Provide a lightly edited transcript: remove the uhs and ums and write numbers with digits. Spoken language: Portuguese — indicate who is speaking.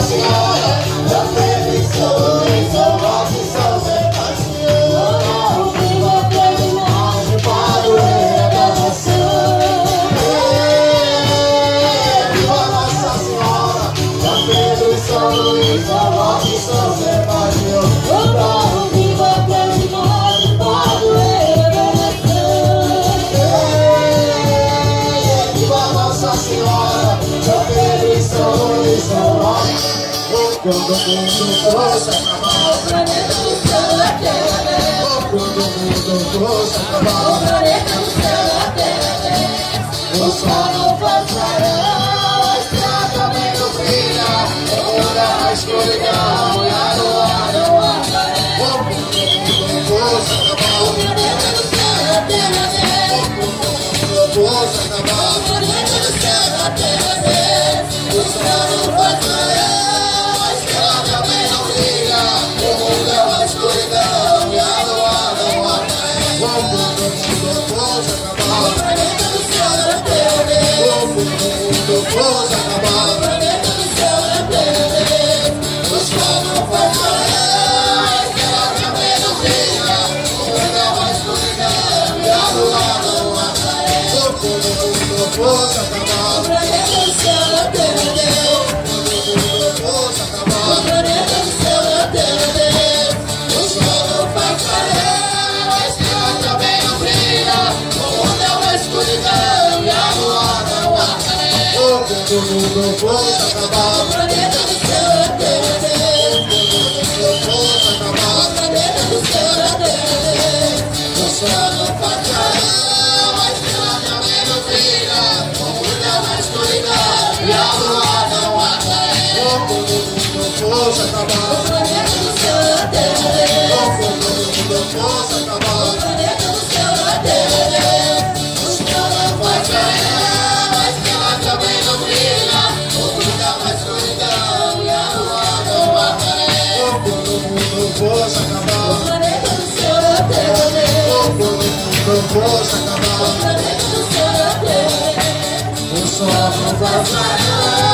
Speaker 1: Senhora, eu abençoe seu voto e seu sebastião. Viva pelo monte para o redenção. Viva Nossa Senhora, São Pedro e São Luís, São Roque e São Sebastião. Viva pelo monte para o redenção. Viva Nossa Senhora, São Pedro e São Luís, São Roque. Quando o mundo fosse acabar, o planeta do céu da terra. Quando o mundo fosse acabar, o planeta do céu da terra. O sol não passará, a estrada também não brilha. O mundo é a escuridão e a lua não aparece. Quando o mundo fosse acabar, o planeta do céu da terra. Quando o mundo fosse acabar, o planeta do céu da terra. O sol não passará. Vamos acabar, o planeta do céu da terra. O sol não faz parar, a estrela também não brilha. O mundo é uma escuridão e a lua não aparece. O mundo fosse acabar, o planeta do céu da terra. O mundo fosse acabar, o planeta do céu da terra. O sol não faz parar, a estrela também não brilha. O mundo é uma escuridão e a lua não aparece. O mundo fosse acabar, o planeta do céu da terra. O mundo fosse acabar, o planeta do céu da terra. O sol não faz parar, a estrela também não brilha. O mundo é uma escuridão e a lua não aparece. O mundo fosse acabar, o planeta do céu da terra. O mundo fosse acabar, o planeta do céu da terra. O sol não faz parar, a estrela também não brilha. O mundo é uma escuridão e a lua não aparece. Quando o mundo fosse acabar, o planeta do céu da terra. Quando o mundo fosse acabar, o planeta do céu da terra. O sol não vai parar.